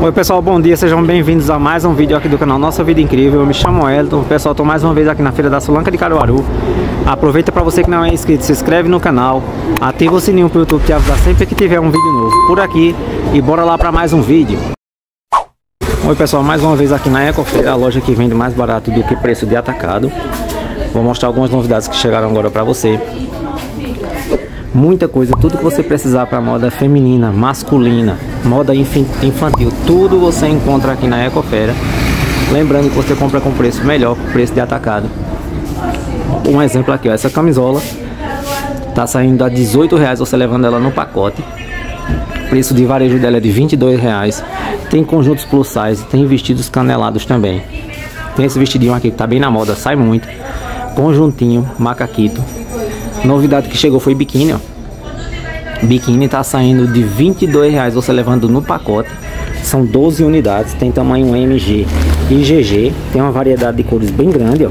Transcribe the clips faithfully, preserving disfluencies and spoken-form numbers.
Oi pessoal, bom dia, sejam bem-vindos a mais um vídeo aqui do canal Nossa Vida Incrível. Eu me chamo Elton, pessoal, estou mais uma vez aqui na Feira da Sulanca de Caruaru. Aproveita para você que não é inscrito, se inscreve no canal, ativa o sininho para o YouTube te avisar sempre que tiver um vídeo novo por aqui e bora lá para mais um vídeo. Oi pessoal, mais uma vez aqui na Ecofeira, a loja que vende mais barato do que preço de atacado. Vou mostrar algumas novidades que chegaram agora para você. Muita coisa, tudo que você precisar para moda feminina, masculina, moda infantil, tudo você encontra aqui na Ecofeira. Lembrando que você compra com preço melhor, com preço de atacado. Um exemplo aqui, ó, essa camisola tá saindo a dezoito reais, você levando ela no pacote. O preço de varejo dela é de vinte e dois reais. Tem conjuntos plus size, tem vestidos canelados também. Tem esse vestidinho aqui que tá bem na moda, sai muito. Conjuntinho, macaquito. Novidade que chegou foi biquíni, ó. Biquíni tá saindo de vinte e dois reais, você levando no pacote. São doze unidades, tem tamanho M G e G G. Tem uma variedade de cores bem grande, ó.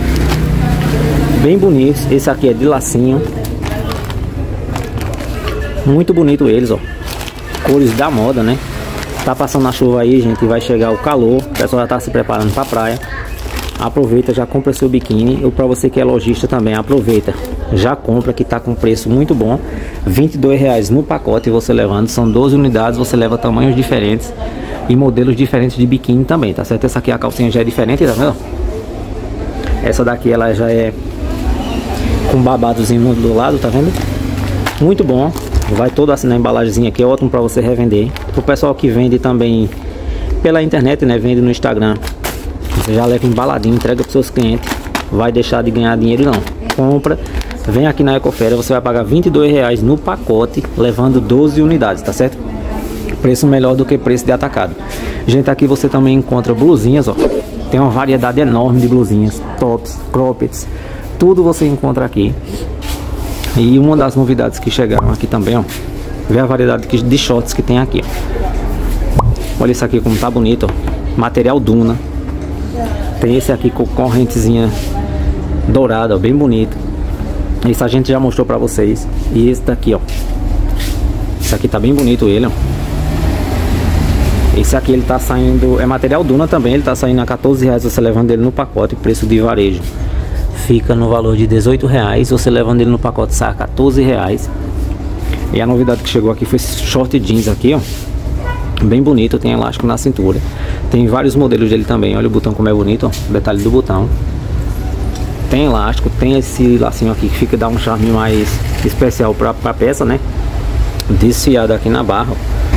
Bem bonitos. Esse aqui é de lacinho. Muito bonito eles, ó. Cores da moda, né? Tá passando a chuva aí, gente, vai chegar o calor. O pessoal já tá se preparando pra praia. Aproveita, já compra seu biquíni. Ou para você que é lojista também, aproveita, já compra, que tá com preço muito bom. vinte e dois reais no pacote você levando. São doze unidades, você leva tamanhos diferentes e modelos diferentes de biquíni também, tá certo? Essa aqui a calcinha já é diferente, tá vendo? Essa daqui ela já é com babadozinho do lado, tá vendo? Muito bom. Vai todo assim na embalagemzinha aqui, é ótimo para você revender. O pessoal que vende também pela internet, né? Vende no Instagram. Você já leva embaladinho, entrega para os seus clientes. Vai deixar de ganhar dinheiro não. Compra, vem aqui na Ecofeira, você vai pagar vinte e dois reais no pacote, levando doze unidades, tá certo? Preço melhor do que preço de atacado. Gente, aqui você também encontra blusinhas, ó. Tem uma variedade enorme de blusinhas, tops, croppeds, tudo você encontra aqui. E uma das novidades que chegaram aqui também, ó, vê a variedade de shorts que tem aqui, ó. Olha isso aqui como tá bonito, ó. Material Duna. Tem esse aqui com correntezinha dourada, ó, bem bonito. Esse a gente já mostrou pra vocês. E esse daqui, ó. Esse aqui tá bem bonito ele, ó. Esse aqui ele tá saindo, é material Duna também, ele tá saindo a quatorze reais, você levando ele no pacote, preço de varejo fica no valor de dezoito reais, você levando ele no pacote sai a quatorze reais. E a novidade que chegou aqui foi esse short jeans aqui, ó. Bem bonito, tem elástico na cintura. Tem vários modelos dele também, olha o botão como é bonito, ó. O detalhe do botão. Tem elástico, tem esse lacinho aqui que fica, dá um charme mais especial pra, pra peça, né? Desfiado aqui na barra,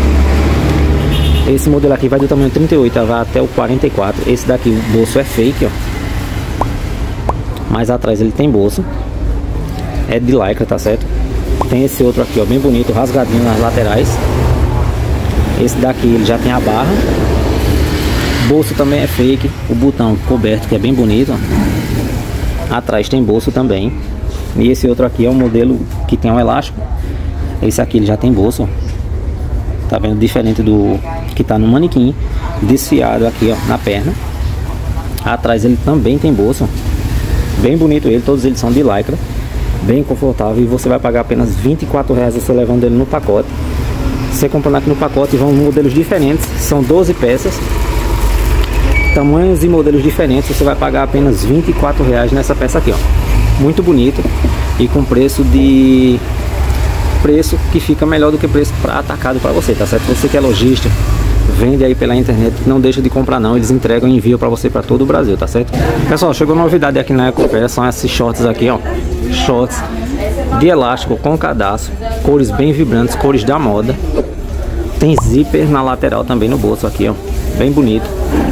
ó. Esse modelo aqui vai do tamanho trinta e oito, vai até o quarenta e quatro. Esse daqui, o bolso é fake, ó. Mais atrás ele tem bolso. É de lycra, tá certo? Tem esse outro aqui, ó, bem bonito, rasgadinho nas laterais. Esse daqui ele já tem a barra. Bolso também é fake. O botão coberto, que é bem bonito, ó. Atrás tem bolso também. E esse outro aqui é um modelo que tem um elástico. Esse aqui ele já tem bolso, ó. Tá vendo? Diferente do que tá no manequim. Desfiado aqui, ó, na perna. Atrás ele também tem bolso, ó. Bem bonito ele, todos eles são de lycra. Bem confortável. E você vai pagar apenas vinte e quatro reais você levando ele no pacote. Você comprando aqui no pacote vão modelos diferentes. São doze peças, tamanhos e modelos diferentes. Você vai pagar apenas vinte e quatro reais nessa peça aqui, ó. Muito bonito. E com preço de preço que fica melhor do que preço para atacado para você, tá certo? Você que é lojista, vende aí pela internet, não deixa de comprar não. Eles entregam e enviam para você para todo o Brasil, tá certo? Pessoal, chegou novidade aqui na Ecofeira. São esses shorts aqui, ó. Shorts de elástico com cadastro, cores bem vibrantes, cores da moda. Tem zíper na lateral também no bolso aqui, ó. Bem bonito.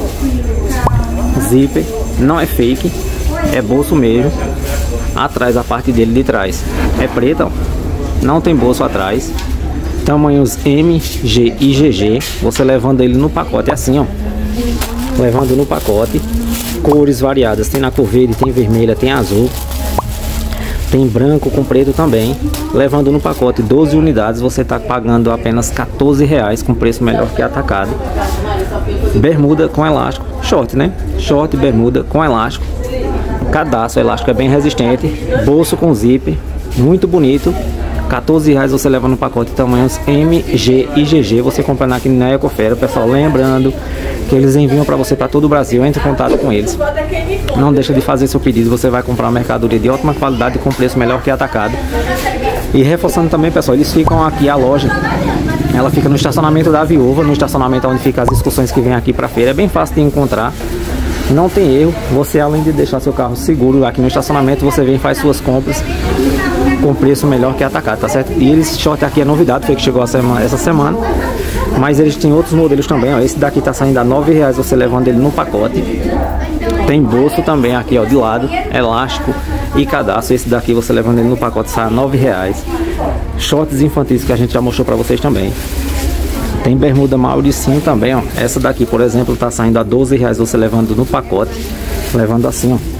Zíper, não é fake, é bolso mesmo. Atrás, a parte dele de trás é preta, ó. Não tem bolso atrás. Tamanhos M, G e G G. Você levando ele no pacote, é assim, ó. Levando no pacote. Cores variadas, tem na cor verde, tem vermelha, tem azul. Tem branco com preto também. Levando no pacote doze unidades, você está pagando apenas quatorze reais, com preço melhor que atacado. Bermuda com elástico, short, né? Short, bermuda com elástico. Cadastro, elástico é bem resistente. Bolso com zíper, muito bonito. quatorze reais você leva no pacote tamanhos M, G e G G. Você comprando aqui na Ecofera, pessoal. Lembrando que eles enviam para você para todo o Brasil. Entre em contato com eles. Não deixa de fazer seu pedido. Você vai comprar uma mercadoria de ótima qualidade com preço melhor que atacado. E reforçando também, pessoal, eles ficam aqui, a loja, ela fica no estacionamento da Viúva, no estacionamento onde ficam as excursões que vêm aqui para feira. É bem fácil de encontrar. Não tem erro, você além de deixar seu carro seguro aqui no estacionamento, você vem e faz suas compras com preço melhor que atacado, tá certo? E eles, short aqui é novidade, foi que chegou essa semana, mas eles têm outros modelos também, ó. Esse daqui tá saindo a nove reais, você levando ele no pacote. Tem bolso também aqui, ó, de lado, elástico e cadastro. Esse daqui você levando ele no pacote sai a nove reais. Shorts infantis que a gente já mostrou pra vocês também. Tem bermuda Mauricinho também, ó. Essa daqui, por exemplo, tá saindo a doze reais, você levando no pacote. Levando assim, ó.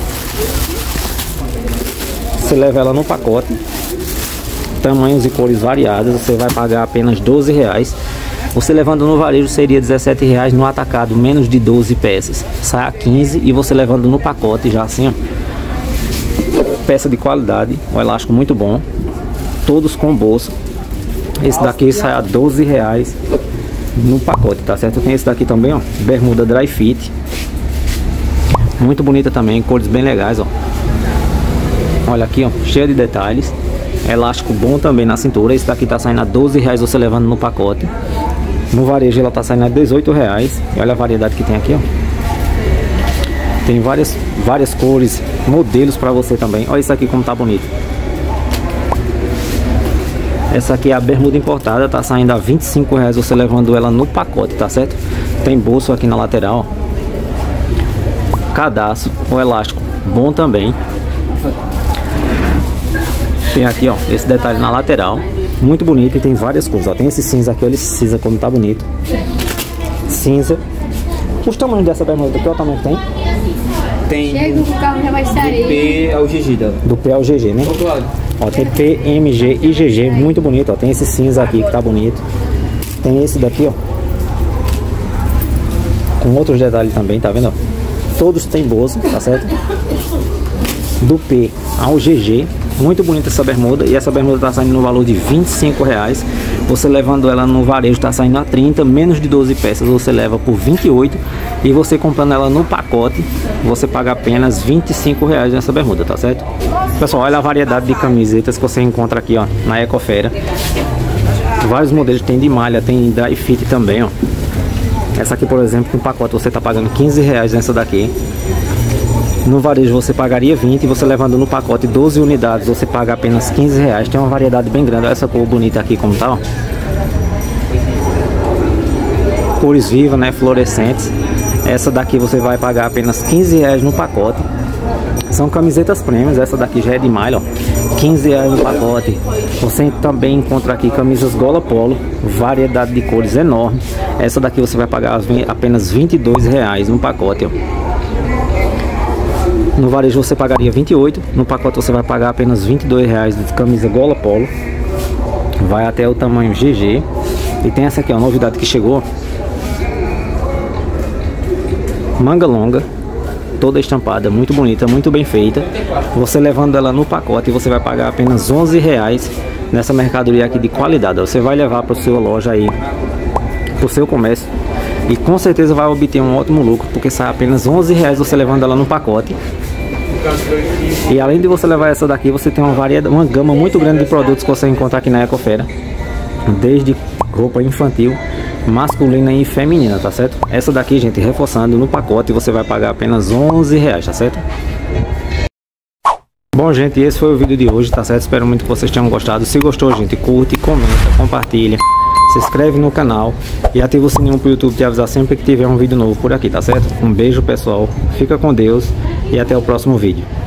Você leva ela no pacote. Tamanhos e cores variadas, você vai pagar apenas doze reais. Você levando no varejo seria dezessete reais, no atacado menos de doze peças. Sai a quinze e você levando no pacote já assim, ó. Peça de qualidade, o elástico muito bom. Todos com bolsa. Esse daqui sai a doze reais no pacote, tá certo? Tem esse daqui também, ó, bermuda dry fit. Muito bonita também, cores bem legais, ó. Olha aqui, ó, cheia de detalhes. Elástico bom também na cintura. Esse daqui tá saindo a doze reais, você levando no pacote. No varejo ela tá saindo a dezoito reais. E olha a variedade que tem aqui, ó. Tem várias, várias cores, modelos pra você também. Olha isso aqui como tá bonito. Essa aqui é a bermuda importada, tá saindo a vinte e cinco reais, você levando ela no pacote, tá certo? Tem bolso aqui na lateral, ó. Cadastro, o elástico bom também. Tem aqui, ó, esse detalhe na lateral, muito bonito e tem várias cores, ó. Tem esse cinza aqui, olha esse cinza como tá bonito. Cinza. Os tamanhos dessa bermuda, qual é o tamanho que tem? Tem chega o carro já vai sair. Do P ao G G, do P ao G G, né? Ó, tem P, M, G e G G, muito bonito, ó. Tem esse cinza aqui que tá bonito. Tem esse daqui, ó, com outros detalhes também, tá vendo, ó? Todos tem bolsa, tá certo? Do P ao G G, muito bonita essa bermuda. E essa bermuda tá saindo no valor de vinte e cinco reais. Você levando ela no varejo tá saindo a trinta, menos de doze peças você leva por vinte e oito. E você comprando ela no pacote, você paga apenas vinte e cinco reais nessa bermuda, tá certo? Pessoal, olha a variedade de camisetas que você encontra aqui, ó, na Ecofera. Vários modelos, tem de malha, tem dry fit também, ó. Essa aqui, por exemplo, no pacote você tá pagando quinze reais nessa daqui. No varejo você pagaria vinte e você levando no pacote doze unidades, você paga apenas quinze reais. Tem uma variedade bem grande. Olha essa cor bonita aqui como tá, ó. Cores vivas, né, fluorescentes. Essa daqui você vai pagar apenas quinze reais no pacote. São camisetas premium. Essa daqui já é de malha, ó. quinze reais no pacote. Você também encontra aqui camisas gola polo, variedade de cores enorme. Essa daqui você vai pagar apenas vinte e dois reais no pacote, ó. No varejo você pagaria vinte e oito, no pacote você vai pagar apenas vinte e dois reais de camisa gola polo. Vai até o tamanho G G. E tem essa aqui, ó, novidade que chegou. Manga longa, toda estampada, muito bonita, muito bem feita. Você levando ela no pacote, você vai pagar apenas onze reais nessa mercadoria aqui de qualidade. Você vai levar para a sua loja aí, para o seu comércio, e com certeza vai obter um ótimo lucro, porque sai apenas onze reais você levando ela no pacote. E além de você levar essa daqui, você tem uma variedade, uma gama muito grande de produtos que você encontra aqui na Ecofera, desde roupa infantil, masculina e feminina, tá certo? Essa daqui, gente, reforçando, no pacote você vai pagar apenas onze reais, tá certo? Bom, gente, esse foi o vídeo de hoje, tá certo? Espero muito que vocês tenham gostado. Se gostou, gente, curte, comenta, compartilha, se inscreve no canal e ativa o sininho pro YouTube te avisar sempre que tiver um vídeo novo por aqui, tá certo? Um beijo, pessoal, fica com Deus e até o próximo vídeo.